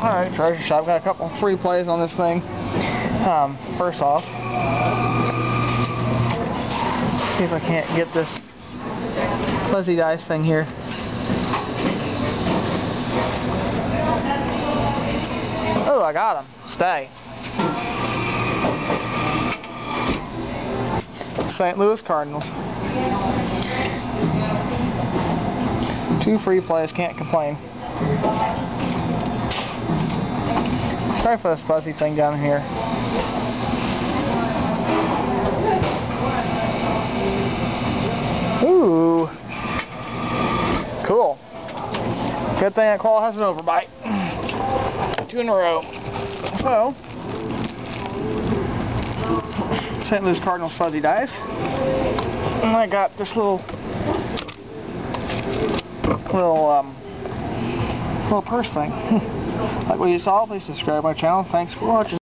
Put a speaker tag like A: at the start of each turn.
A: Alright, treasure shop. Got a couple free plays on this thing. First off, see if I can't get this fuzzy dice thing here. Oh, I got him. Stay. St. Louis Cardinals. 2 free plays, can't complain. Sorry for this fuzzy thing down here. Ooh. Cool. Good thing that claw has an overbite. 2 in a row. So, St. Louis Cardinals fuzzy dice. And I got this little purse thing. Like what you saw, please subscribe to my channel. Thanks for watching.